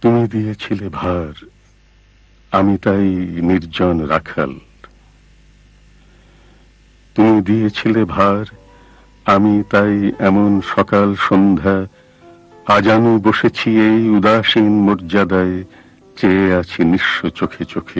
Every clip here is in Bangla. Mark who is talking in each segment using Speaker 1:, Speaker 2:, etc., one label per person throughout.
Speaker 1: তুমি দিয়েছিলে ভার, আমি তাই নির্জন রাখাল। তুমি দিয়েছিলে ভার, আমি তাই এমন সকাল সন্ধ্যা আজানু বসেছি এই উদাসীন মর্যাদায়, চেয়ে আছি নিঃস্ব চোখে চোখে।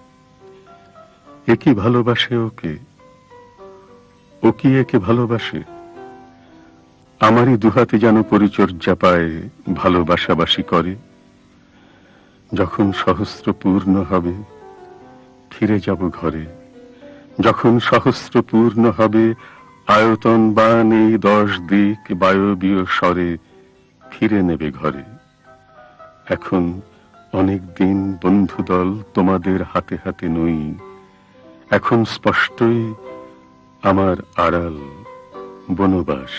Speaker 1: এ কি ভালোবাসে ওকে? ও কি একে ভালোবাসে? আমারই দুহাতে যেন পরিচর্যা পায়, ভালোবাসাবাসি করে। যখন সহস্র পূর্ণ হবে ফিরে যাব ঘরে। যখন সহস্র পূর্ণ হবে আয়তনবান এই 10 দিক বায়বীয় স্বরে ফিরে নেবে ঘরে। এখন অনেক দিন বন্ধুদল তোমাদের হাতে হাতে নই। এখন স্পষ্টই আমার আড়াল বনবাস।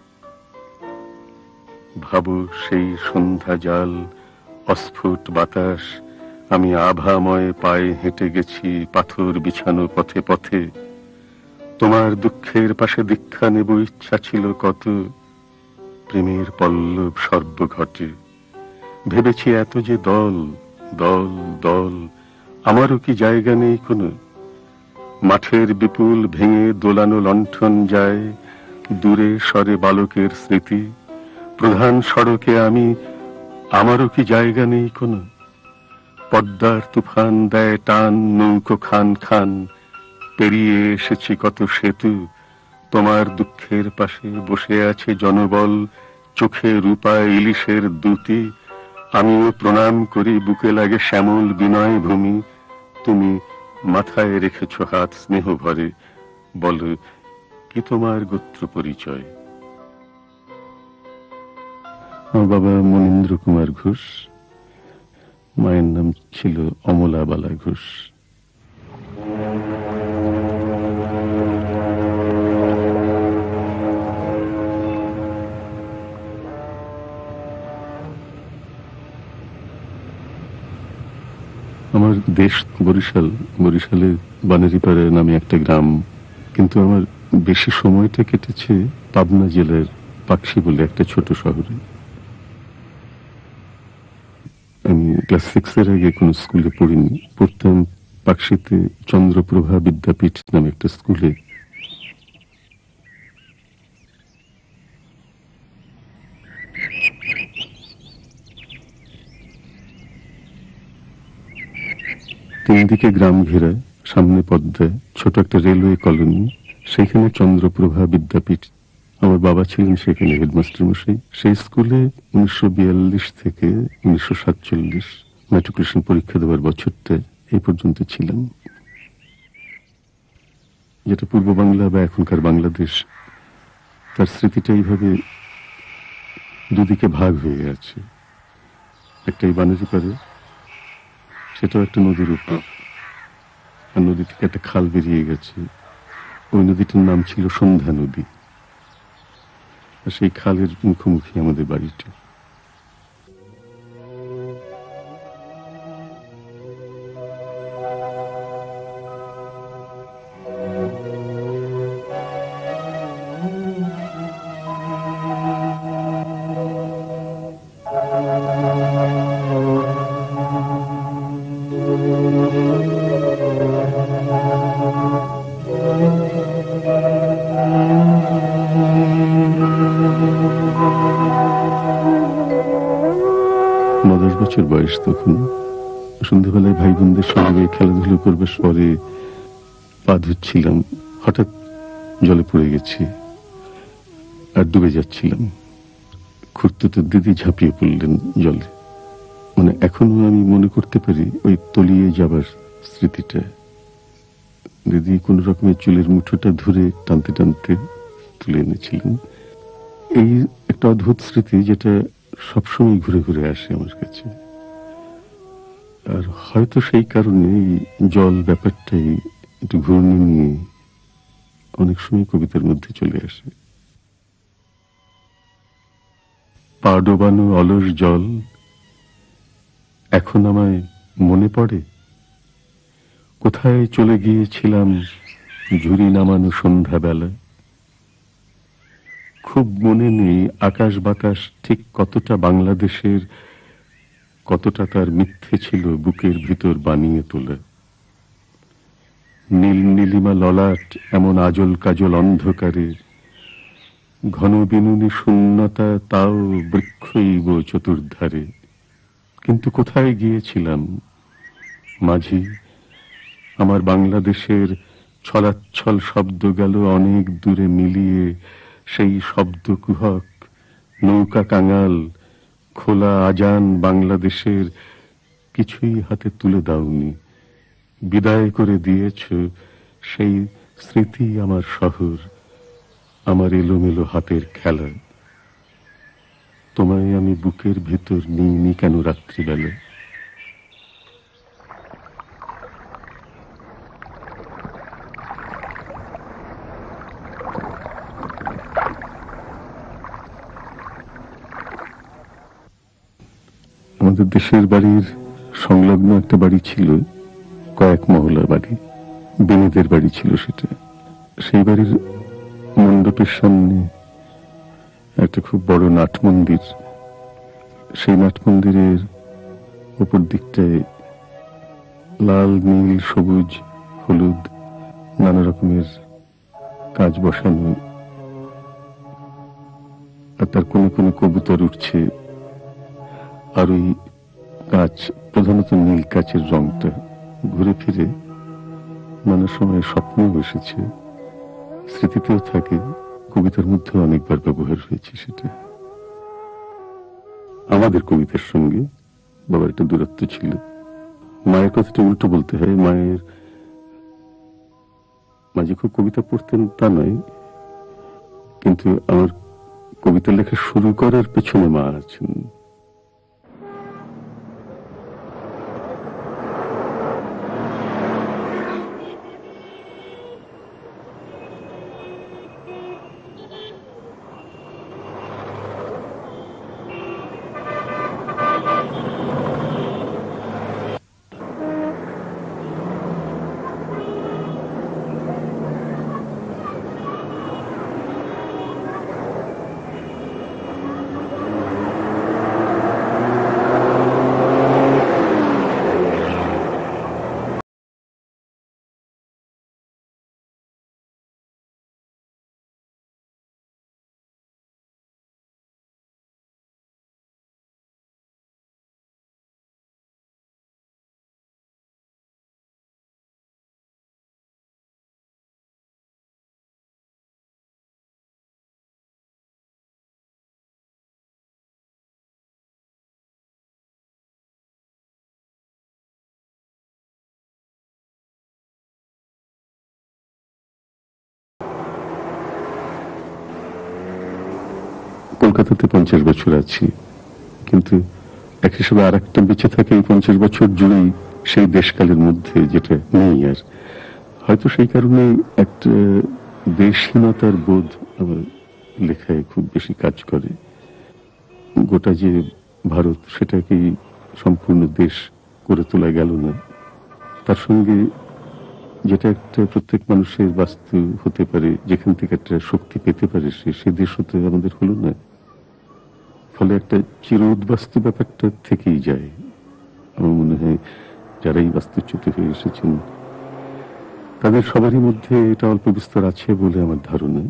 Speaker 1: ভাবো সেই সন্ধ্যা জাল, অস্ফুট বাতাস, আমি আভাময় পায়ে হেঁটে গেছি পাথর বিছানো পথে পথে। তোমার দুঃখের পাশে দীক্ষা নেব ইচ্ছা ছিল কত, প্রেমের পল্লব সর্বঘটে। ভেবেছি এত যে দল দল দল, আমারও কি জায়গা নেই কোনো? মাঠের বিপুল ভেঙে দোলানো লণ্ঠন যায়, দূরে সরে বালকের স্মৃতি। প্রধান সড়কে আমি, আমারও কি জায়গা নেই কোনো? পদ্মার তুফান দেয় টান নৌকো খান খান, পেরিয়ে এসেছি কত সেতু। তোমার দুঃখের পাশে বসে আছে জনবল, চোখে রূপা ইলিশের দুটি। আমিও প্রণাম করি, বুকে লাগে শ্যামল বিনয় ভূমি। তুমি মাথায় রেখেছ হাত স্নেহ ভরে, বলো কি তোমার গোত্র পরিচয়? আমার বাবা মনীন্দ্র কুমার ঘোষ, মায়ের নাম ছিল অমলাবালা ঘোষ। আমার দেশ বরিশাল, বরিশালে বানেরিপাড়া নামে একটা গ্রাম, কিন্তু আমার বেশি সময়টা কেটেছে পাবনা জেলার পাকশি বলে একটা ছোট শহরে। আমি ক্লাস 6 এর আগে কোন স্কুলে পড়িনি। পড়তাম পাকশিতে চন্দ্রপ্রভা বিদ্যাপীঠ নামে একটা স্কুলে। তিনদিকে গ্রাম ঘেরা, সামনে পদ্মা, ছোট একটা রেলওয়ে কলোনি, সেখানে চন্দ্রপ্রভা বিদ্যাপীঠ। আমার বাবা ছিলেন সেখানে হেডমাস্টার মশাই। সেই স্কুলে 1942 থেকে 1947 ম্যাট্রিকুলেশন পরীক্ষা দেওয়ার বছরটা এই পর্যন্ত ছিলাম। যেটা পূর্ব বাংলা বা এখনকার বাংলাদেশ, তার স্মৃতিটা এইভাবে দুদিকে ভাগ হয়ে আছে। একটা এই বানেরিপাড়ে, সেটাও একটা নদীর উপর, আর নদী থেকে একটা খাল বেরিয়ে গেছে। ওই নদীটার নাম ছিল সন্ধ্যা নদী, আর সেই খালের মুখোমুখি আমাদের বাড়িটা। বছর বয়স তখন। সন্ধ্যাবেলায় ভাই বোনদের সঙ্গে খেলাধুলো করবার পরে পা ধুচ্ছিলাম, হঠাৎ জলে পড়ে গেছি আর ডুবে যাচ্ছিলাম। খুড়তুতো দিদি ঝাঁপিয়ে পড়লেন জলে। মানে এখনো আমি মনে করতে পারি ওই তলিয়ে যাবার স্মৃতিটা। দিদি কোন রকমের চুলের মুঠোটা ধরে টানতে টানতে তুলে এনেছিলেন। এই একটা অদ্ভুত স্মৃতি, যেটা সবসময় ঘুরে ঘুরে আসে আমার কাছে। আর হয়তো সেই কারণে জল ব্যাপারটাই একটু ঘূর্ণি নিয়ে অনেক সময় কবিতার মধ্যে চলে আসে। পা ডোবানো অলস জল এখন আমায় মনে পড়ে। কোথায় চলে গিয়েছিলাম ঝুরি নামানো সন্ধ্যাবেলা। খুব মনে নেই আকাশ বাতাস ঠিক কতটা বাংলাদেশের, কতটা তার মিথ্যে ছিল বুকের ভিতর বানিয়ে তোলা। নীল নীলিমা ললাট এমন আজল কাজল অন্ধকারে, ঘন বিনুনি শূন্যতা তাও বৃক্ষইব চতুর্ধারে। কিন্তু কোথায় গিয়েছিলাম মাঝি? আমার বাংলাদেশের ছলাচ্ছল শব্দ গেল অনেক দূরে মিলিয়ে সেই শব্দ কুহক। নৌকা কাঙাল, খোলা আজান বাংলাদেশের, কিছুই হাতে তুলে দাওনি। বিদায় করে দিয়েছ সেই স্মৃতি আমার শহর, আমার এলোমেলো হাতের খেলা। তোমায় আমি বুকের ভেতর নিইনি কেন রাত্রিবেলা? আমাদের দেশের বাড়ির সংলগ্ন একটা বাড়ি ছিল, কয়েক মহলা বাড়ি, বেনেদের বাড়ি ছিল সেটা। সেই বাড়ির মণ্ডপের সামনে একটা খুব বড় নাট মন্দির। সেই নাট মন্দিরের উপর দিকটায় লাল, নীল, সবুজ, হলুদ নানা রকমের কাজ বসানো, আর তার কোনে কোনে কবুতর উঠছে। আর ওই কাঁচ, প্রধানত নীল কাঁচের রংটা ঘুরে ফিরে নানা সময় স্বপ্নেও এসেছে, স্মৃতিতেও থাকে, কবিতার মধ্যে অনেকবার ব্যবহার হয়েছে সেটা। আমাদের কবিতার সঙ্গে বাবার একটা দূরত্ব ছিল। মায়ের কথাটা উল্টো বলতে হয়। মায়ের মাঝে খুব কবিতা পড়তেন তা নয়, কিন্তু আমার কবিতা লেখা শুরু করার পেছনে মা আছেন। কলকাতাতে 50 বছর আছি, কিন্তু এক হিসেবে আর একটা বেঁচে থাকে এই 50 বছর জুড়েই সেই দেশকালের মধ্যে, যেটা নেই আর। হয়তো সেই কারণে একটা দেশহীনতার বোধ আমার লেখায় খুব বেশি কাজ করে। গোটা যে ভারত, সেটাকেই সম্পূর্ণ দেশ করে তোলা গেল না। তার সঙ্গে যেটা একটা প্রত্যেক মানুষের বাস্তু হতে পারে, যেখান থেকে একটা শক্তি পেতে পারে, সে দেশ হতে আমাদের হলো না। ফলে একটা চির উদ্বাস্তু ব্যাপারটা থেকেই যায়। আমার মনে হয় যারাই বাস্তুচ্যুত হয়ে এসেছেন তাদের সবারই মধ্যে এটা অল্প বিস্তর আছে বলে আমার ধারণা।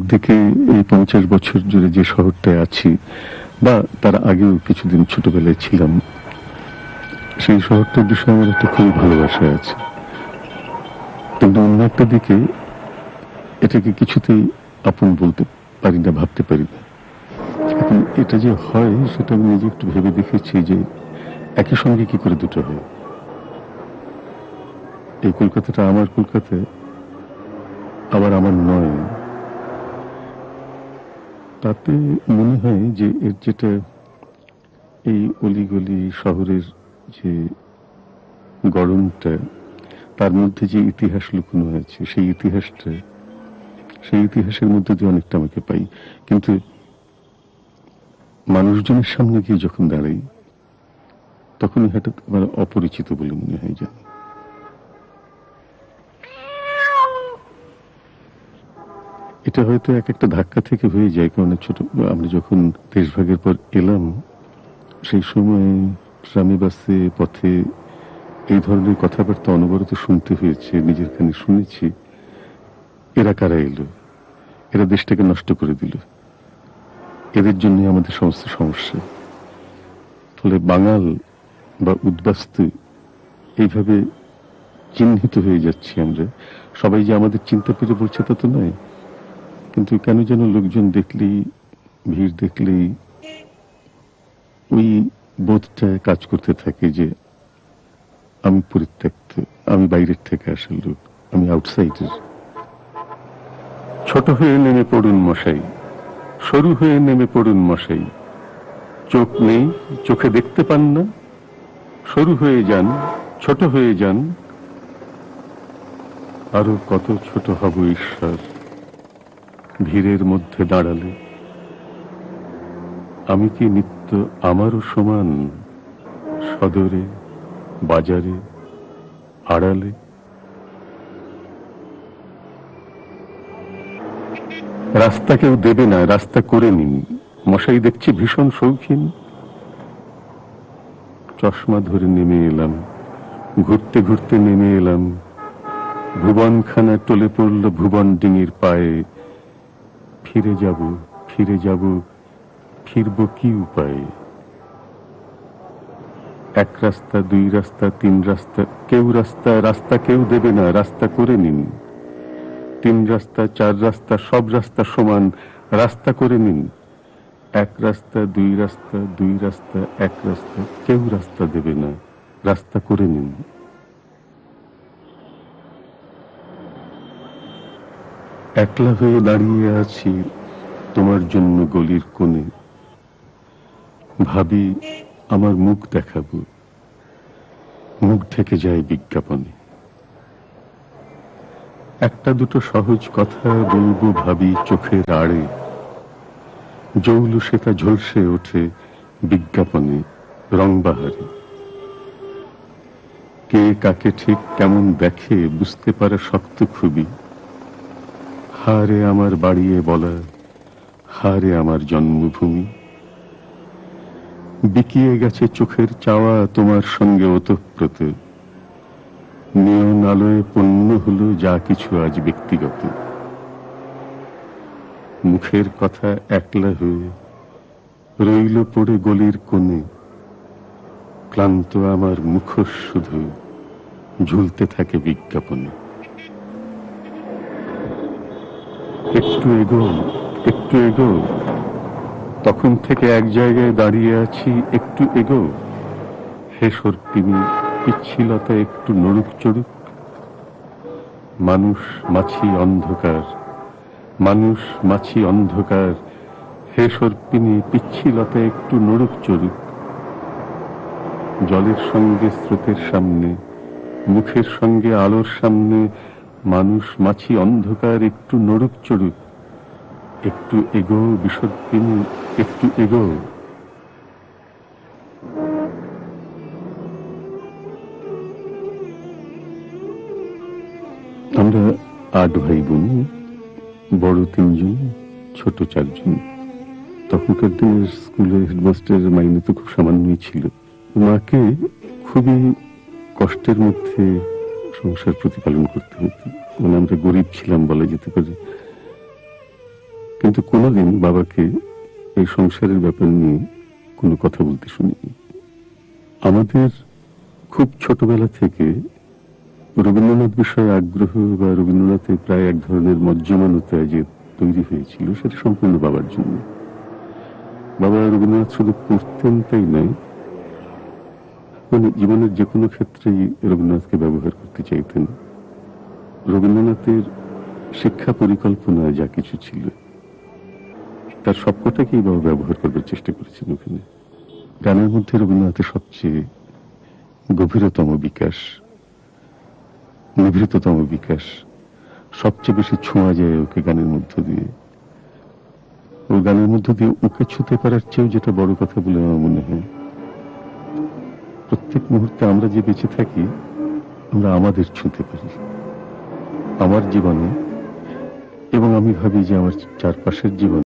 Speaker 1: থেকে এই 50 বছর জুড়ে যে শহরটায় আছি, বা তার আগেও কিছুদিন ছোটবেলায় ছিলাম, সেই শহরটার বিষয়ে আমার একটা খুবই ভালোবাসা আছে। কিন্তু অন্য একটা দিকে এটাকে কিছুতেই আপন বলতে পারি না, ভাবতে পারি না। এখন এটা যে হয় সেটা আমি নিজে একটু ভেবে দেখেছি যে একই সঙ্গে কি করে দুটো হয়। এই কলকাতাটা আমার কলকাতা, আবার আমার নয়। তাতে মনে হয় যে এর যেটা এই অলিগলি শহরের যে গড়নটা, তার মধ্যে যে ইতিহাস লুকোনো আছে, সেই ইতিহাসের মধ্যে দিয়ে অনেকটা আমাকে পাই। কিন্তু মানুষজনের সামনে গিয়ে যখন দাঁড়াই, তখন হঠাৎ আমার অপরিচিত বলে মনে হয়। যেন এটা হয়তো এক একটা ধাক্কা থেকে হয়ে যায়। কারণ আমরা যখন দেশভাগের পর এলাম, সেই সময় ট্রামে, বাসে, পথে এই ধরনের কথাবার্তা অনবরত শুনতে হয়েছে, নিজের কানে শুনেছি। এরা কারা এলো, এরা দেশটাকে নষ্ট করে দিল, এদের জন্য আমাদের সমস্ত সমস্যা। ফলে বাঙাল বা উদ্বাস্তু এইভাবে চিহ্নিত হয়ে যাচ্ছি আমরা। সবাই যে আমাদের চিন্তা পেরে বলছে তা তো নয়, কিন্তু কেন যেন লোকজন দেখলেই, ভিড় দেখলেই ওই বোধটা কাজ করতে থাকে যে আমি পরিত্যক্ত, আমি বাইরের থেকে আসা লোক, আমি আউটসাইডার। ছোট হয়ে নেমে পড়ুন মশাই, সরু হয়ে নেমে পড়ুন মশাই। চোখ নেই, চোখে দেখতে পান না, সরু হয়ে যান, ছোট হয়ে যান। আরো কত ছোট হব ঈশ্বর ভিড়ের মধ্যে দাঁড়ালে। আমি কি নিত্য আমারও সমান, সদরে, বাজারে, আড়ালে? রাস্তা কেউ দেবে না, রাস্তা করে নিন। মশাই দেখছি ভীষণ শৌখিন। চশমা ধরে নেমে এলাম, ঘুরতে ঘুরতে নেমে এলাম। ভুবনখানা টলে পড়ল ভুবন ডিঙির পায়ে। ফিরে যাব, ফিরে যাব, ফিরব কি উপায়ে? এক রাস্তা, দুই রাস্তা, তিন রাস্তা, রাস্তা কেউ দেবে না, রাস্তা করে নিন। তিন রাস্তা, চার রাস্তা, সব রাস্তা সমান, রাস্তা করে নিন। এক রাস্তা, দুই রাস্তা, দুই রাস্তা, এক রাস্তা, কেউ রাস্তা দেবে না, রাস্তা করে নিন। একলা হয়ে দাঁড়িয়ে আছি তোমার জন্য গলির কোণে। ভাবি আমার মুখ দেখাবো, মুখ ঢেকে যায় বিজ্ঞাপনে। একটা দুটো সহজ কথা বলবো ভাবি চোখের আড়ে। জৌলুসে ঝলসে ওঠে বিজ্ঞাপনে, রংবাহারে। কে কাকে ঠিক কেমন দেখে বুঝতে পারে শক্ত খুবই। হারে আমার বাড়িয়ে বলা, হারে আমার জন্মভূমি। বিকিয়ে গেছে চোখের চাওয়া তোমার সঙ্গে ওতপ্রোত। নিয়ন আলোয় পণ্য হলো যা কিছু আজ ব্যক্তিগত। মুখের কথা একলা হয়ে রইল পড়ে গলির কোণে। ক্লান্ত আমার মুখোশ শুধু ঝুলতে থাকে বিজ্ঞাপনে। একটু এগো, একটু এগো, তখন থেকে এক জায়গায় দাঁড়িয়ে আছি। একটু এগো, হে সর্পিনী, পিচ্ছিলতা একটু নড়ুক চড়ুক। মানুষ মাছি অন্ধকার, মানুষ মাছি অন্ধকার। হে সর্পিনী, পিচ্ছিলতা একটু নড়ুক চড়ুক। জলের সঙ্গে স্রোতের সামনে, মুখের সঙ্গে আলোর সামনে, মানুষ মাছি অন্ধকার একটু নড়ুক চড়ুক। একটু এগো বিসর্পিনী, একটু এগো। আমরা 8 ভাই বোন, বড় 3 জন, ছোট 4 জন। তখনকার দিনের স্কুলে হেডমাস্টারের মাইনে তো খুব সামান্যই ছিল। মাকে খুবই কষ্টের মধ্যে সংসার প্রতিপালন করতে হতো। মানে আমরা গরিব ছিলাম বলা যেতে পারে। কিন্তু কোনোদিন বাবাকে এই সংসারের ব্যাপার নিয়ে কোনো কথা বলতে শুনিনি। আমাদের খুব ছোটবেলা থেকে রবীন্দ্রনাথ বিষয়ে আগ্রহ বা রবীন্দ্রনাথের প্রায় এক ধরনের মজ্জমানতা যে তৈরি হয়েছিল, সেটা সম্পূর্ণ বাবার জন্য। বাবা রবীন্দ্রনাথ শুধু পড়তেন তাই নয়, মানে জীবনের যে কোনো ক্ষেত্রেই রবীন্দ্রনাথকে ব্যবহার করতে চাইতেন। রবীন্দ্রনাথের শিক্ষা পরিকল্পনা যা কিছু ছিল তার সবকটাকেই বাবা ব্যবহার করবার চেষ্টা করেছেন ওখানে। গানের মধ্যে রবীন্দ্রনাথের সবচেয়ে গভীরতম বিকাশ, নিভৃততম বিকাশ, সবচেয়ে বেশি ছোঁয়া যায় ওকে গানের মধ্য দিয়ে। ও গানের মধ্য দিয়ে ওকে ছুঁতে পারার চেয়েও যেটা বড় কথা বলে আমার মনে হয়, প্রত্যেক মুহূর্তে আমরা যে বেঁচে থাকি আমরা আমাদের ছুঁতে পারি, আমার জীবনে, এবং আমি ভাবি যে আমার চারপাশের জীবন।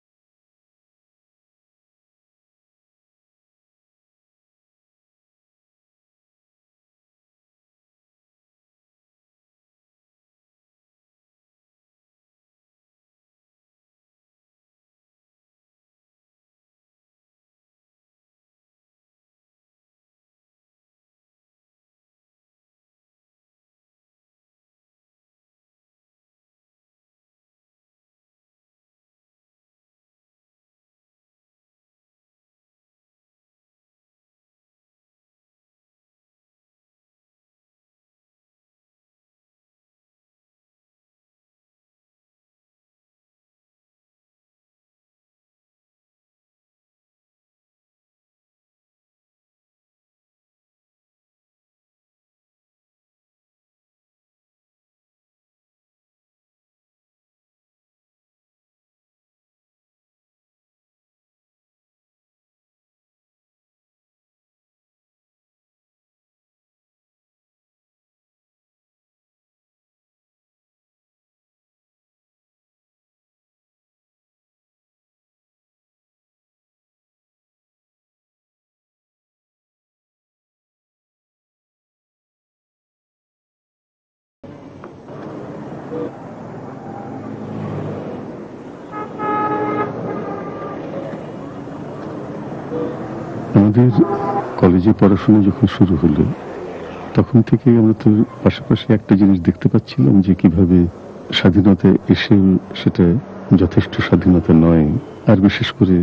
Speaker 1: আমাদের কলেজে পড়াশোনা যখন শুরু হলো তখন থেকে আমরা তো পাশাপাশি একটা জিনিস দেখতে পাচ্ছিলাম যে কিভাবে স্বাধীনতা এসেও সেটা যথেষ্ট স্বাধীনতা নয়, আর বিশেষ করে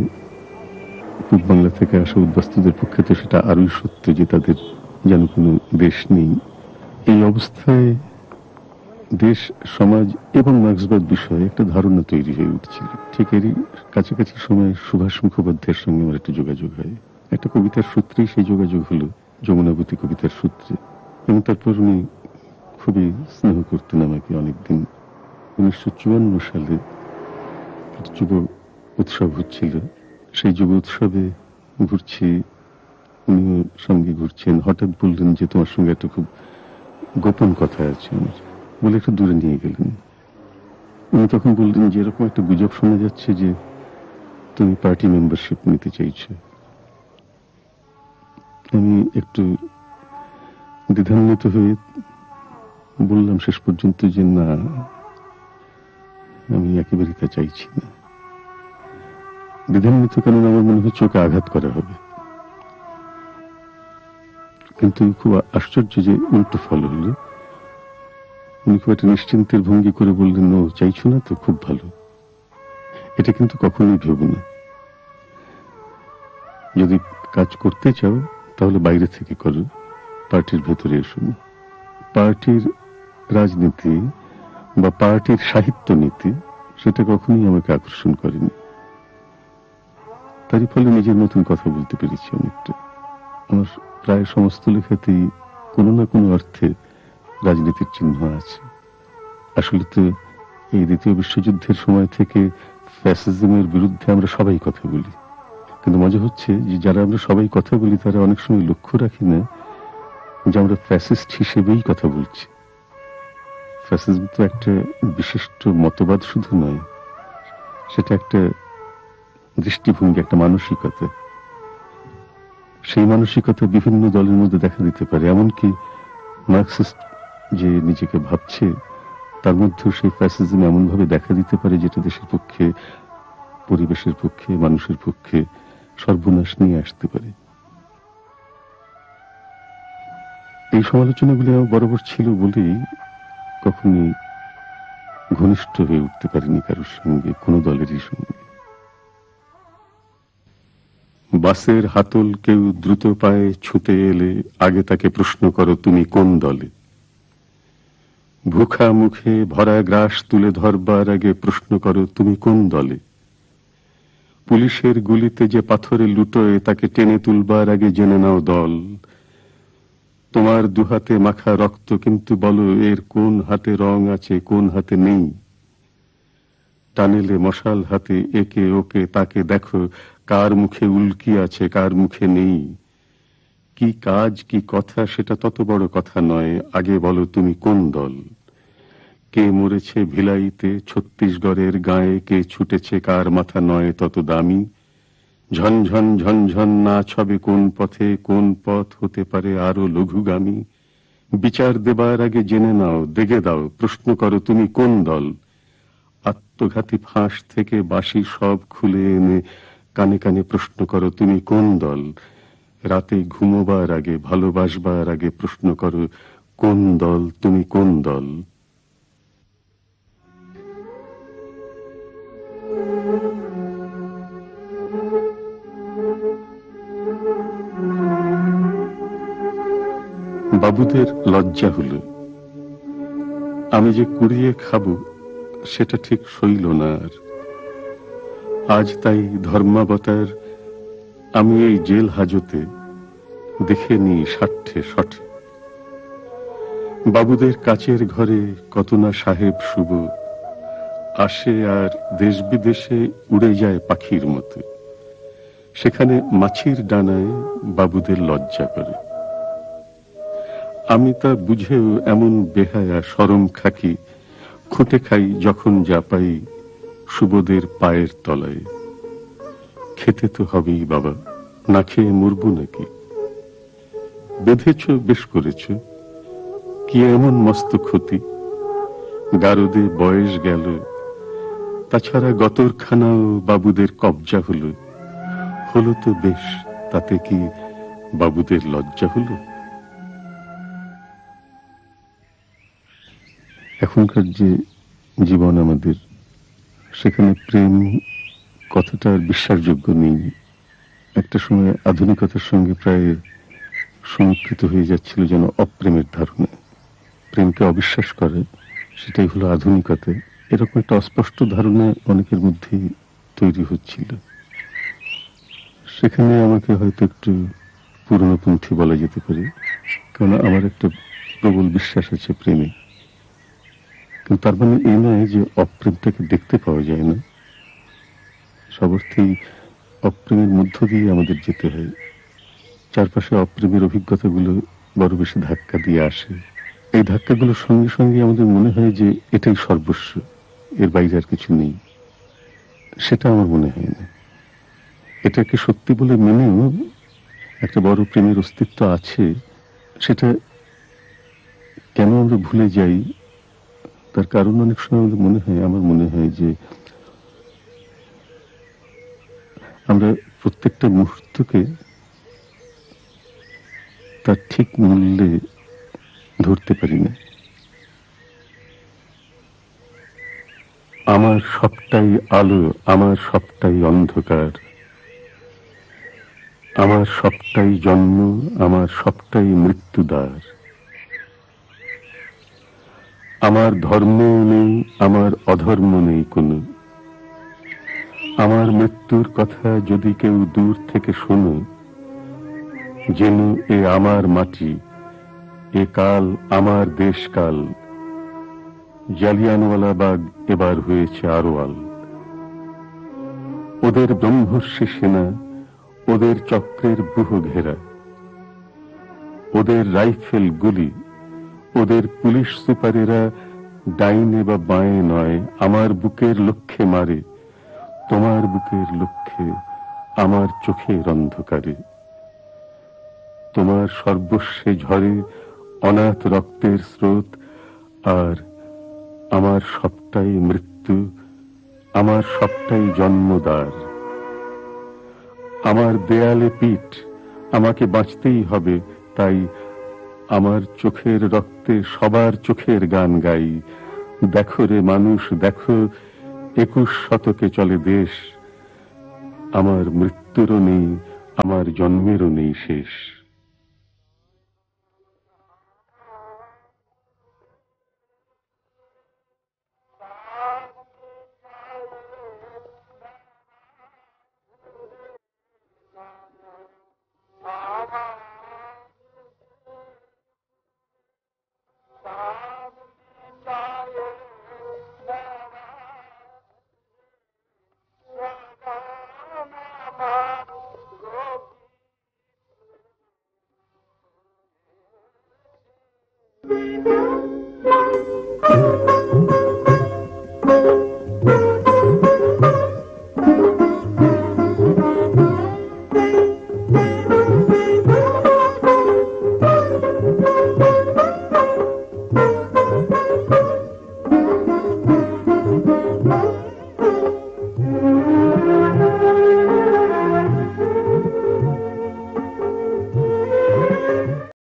Speaker 1: পূর্ব বাংলা থেকে আসা উদ্বাস্তুদের পক্ষে তো সেটা আরোই সত্য যে তাদের যেন কোনো দেশ নেই। এই অবস্থায় দেশ, সমাজ এবং মার্ক্সবাদ বিষয়ে একটা ধারণা তৈরি হয়ে উঠছিল। ঠিক এরই কাছাকাছি সময় সুভাষ মুখোপাধ্যায়ের সঙ্গে আমার একটা যোগাযোগ হয়। একটা কবিতার সূত্রেই সেই যোগাযোগ হলো, যমুনাবতী কবিতার সূত্রে। এবং তারপর উনি খুবই স্নেহ করতেন আমাকে অনেকদিন। 1954 সালে যুব উৎসব হচ্ছিল, সেই যুব উৎসবে ঘুরছি, উনিও সঙ্গে ঘুরছেন। হঠাৎ বললেন যে তোমার সঙ্গে একটা খুব গোপন কথা আছে আমার, বলে একটু দূরে নিয়ে গেলেন। উনি তখন বললেন যে এরকম একটা গুজব শোনা যাচ্ছে যে তুমি পার্টি মেম্বারশিপ নিতে চাইছো। আমি একটু দ্বিধান্বিত হয়ে বললাম শেষ পর্যন্ত যে না, আমি একেবারেই তা চাইছি না। দ্বিধান্বিত কারণ আমার মনে হচ্ছে ওকে আঘাত করা হবে। কিন্তু খুব আশ্চর্য যে উল্টো ফল হলো। উনি খুব একটা নিশ্চিন্তের ভঙ্গি করে বললেন, ও চাইছো না তো, খুব ভালো। এটা কিন্তু কখনোই ভেবো না, যদি কাজ করতে চাও তাহলে বাইরে থেকে করো, পার্টির ভেতরে এসো না। পার্টির রাজনীতি বা পার্টির সাহিত্য নীতি সেটা কখনোই আমাকে আকর্ষণ করেনি। তারই ফলে নিজের মতন কথা বলতে পেরেছি অনেকটা। আমার প্রায় সমস্ত লেখাতেই কোনো না কোনো অর্থে রাজনীতির চিহ্ন আছে। আসলে তো এই দ্বিতীয় বিশ্বযুদ্ধের সময় থেকে ফ্যাসিজমের বিরুদ্ধে আমরা সবাই কথা বলি, কিন্তু মজা হচ্ছে যে যারা আমরা সবাই কথা বলি তারা অনেক সময় লক্ষ্য রাখি না যে আমরা ফ্যাসিস্ট হিসেবেই কথা বলছি। ফ্যাসিজম তো একটা বিশিষ্ট মতবাদ শুধু নয়, সেটা একটা দৃষ্টিভঙ্গি, একটা মানসিকতা। সেই মানসিকতা বিভিন্ন দলের মধ্যে দেখা দিতে পারে। এমনকি মার্কসিস্ট যে নিজেকে ভাবছে তার মধ্যেও সেই ফ্যাসিজম এমনভাবে দেখা দিতে পারে যেটা দেশের পক্ষে পরিবেশের পক্ষে, মানুষের পক্ষে সর্বনাশ নিয়ে আসতে পারে। এই সমালোচনাগুলি আমার বরাবর ছিল বলেই কখনই ঘনিষ্ঠ হয়ে উঠতে পারিনি কারোর সঙ্গে, কোনো দলেরই সঙ্গে। বাসের হাতল কেউ দ্রুত পায়ে ছুটে এলে আগে তাকে প্রশ্ন করো তুমি কোন দলে। ভুখা মুখে ভরা গ্রাস তুলে ধরবার আগে প্রশ্ন করো তুমি কোন দলে। পুলিশের গুলিতে যে পাথরে লুটোয় তাকে টেনে তুলবার আগে জেনে নাও দল। তোমার দুহাতে মাখা রক্ত, কিন্তু বলো এর কোন হাতে রং আছে, কোন হাতে নেই। টানেলে মশাল হাতে একে ওকে তাকে দেখো কার মুখে উল্কি আছে, কার মুখে নেই। কি কাজ কি কথা সেটা তত বড় কথা নয়, আগে বলো তুমি কোন দল। কে মরেছে ভিলাইতে ছত্তিশগড়ের গায়ে, কে ছুটেছে কার মাথা নয় তত দামি। ঝনঝন ঝনঝন নাচ হবে কোন পথে, কোন পথ হতে পারে আরো লঘুগামী। বিচার দেবার আগে জেনে নাও, দেখে দাও, প্রশ্ন করো তুমি কোন দল। আত্মঘাতী ফাঁস থেকে বাঁশি সব খুলে এনে কানে কানে প্রশ্ন করো তুমি কোন দল। রাতে ঘুমোবার আগে, ভালোবাসবার আগে প্রশ্ন করো কোন দল, তুমি কোন দল। বাবুদের লজ্জা হলো আমি যে কুড়িয়ে খাবো সেটা ঠিক সইল না আর। আজ তাই ধর্মাবতার আমি এই জেল হাজতে দেখে নি ষাট্টে শঠে। বাবুদের কাচের ঘরে কত না সাহেব শুভ আসে আর দেশ বিদেশে উড়ে যায় পাখির মতো। সেখানে মাছির ডানায় বাবুদের লজ্জা করে। আমি তা বুঝেও এমন বেহায়া শরম খাকি, খুঁটে খাই যখন যা পাই শুভদের পায়ের তলায়। খেতে তো হবেই বাবা, না খেয়ে মরবো নাকি। বেঁধেছ বেশ করেছ, কি এমন মস্ত ক্ষতি। গারদে বয়স গেল, তাছাড়া গতরখানাও বাবুদের কবজা হলো। হলো তো বেশ, তাতে কি বাবুদের লজ্জা হলো। এখনকার যে জীবন আমাদের, সেখানে প্রেম কথাটা আর বিশ্বাসযোগ্য নেই। একটা সময় আধুনিকতার সঙ্গে প্রায় সংকৃত হয়ে যাচ্ছিল যেন অপ্রেমের ধারণা। প্রেমকে অবিশ্বাস করে, সেটাই হলো আধুনিকতা। এরকম একটা অস্পষ্ট ধারণা অনেকের মধ্যেই তৈরি হচ্ছিল। সেখানে আমাকে হয়তো একটু পুরনোপন্থী বলা যেতে পারে, কারণ আমার একটা প্রবল বিশ্বাস আছে প্রেমে। কিন্তু তার মানে এই নয় যে অপ্রেমটাকে দেখতে পাওয়া যায় না। সব অর্থেই অপ্রেমের মধ্য দিয়ে আমাদের যেতে হয়। চারপাশে অপ্রেমের অভিজ্ঞতাগুলো বড় বেশি ধাক্কা দিয়ে আসে। এই ধাক্কাগুলোর সঙ্গে সঙ্গে আমাদের মনে হয় যে এটাই সর্বস্ব, এর বাইরে আর কিছু নেই। সেটা আমার মনে হয় না। এটাকে সত্যি বলে মেনেও একটা বড় প্রেমের অস্তিত্ব আছে, সেটা কেন আমরা ভুলে যাই তার কারণ অনেক সময় আমাদের মনে হয়, আমার মনে হয় যে আমরা প্রত্যেকটা মুহূর্তকে তার ঠিক মূল্যে ধরতে পারি না। আমার সবটাই আলো, আমার সবটাই অন্ধকার, আমার সবটাই জন্ম, আমার সবটাই মৃত্যুদ্বার। আমার ধর্মও নেই, আমার অধর্ম নেই কোনো। আমার মৃত্যুর কথা যদি কেউ দূর থেকে শোনো, যেন এ আমার মাটি, এ কাল আমার দেশকাল। জালিয়ানওয়ালাবাগ এবার হয়েছে আরোয়াল। ওদের ব্রহ্মর্ষি সেনা, ওদের চক্রের ব্যূহ ঘেরা, ওদের রাইফেল গুলি, ওদের পুলিশ সুপারেরা ডাইনে বা বাঁয়ে নয়, আমার বুকের লক্ষ্যে মারে, তোমার বুকের লক্ষ্যে, আমার চোখের অন্ধকারে। তোমার সর্বস্বে ঝরে অনাথ রক্তের স্রোত, আর আমার সবটাই মৃত্যু, আমার সবটাই জন্মদার, আমার দেয়ালে পিঠ, আমাকে বাঁচতেই হবে। তাই আমার চোখের রক্তে সবার চোখের গান গাই। দেখো রে মানুষ, দেখো 21 শতকে চলে দেশ। আমার মৃত্যুরও নেই, আমার জন্মেরও নেই শেষ।
Speaker 2: Thank you.